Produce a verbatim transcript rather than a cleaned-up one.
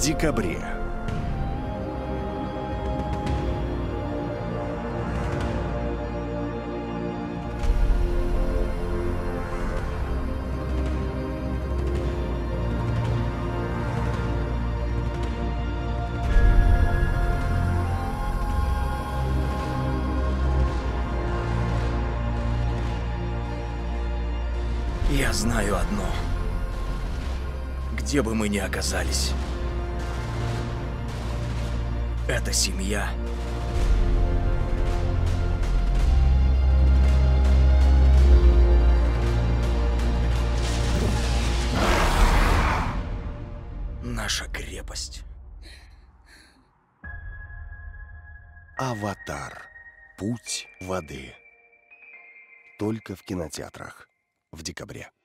декабре. Я знаю одно. Где бы мы ни оказались, эта семья — наша крепость. Аватар. Путь воды. Только в кинотеатрах в декабре.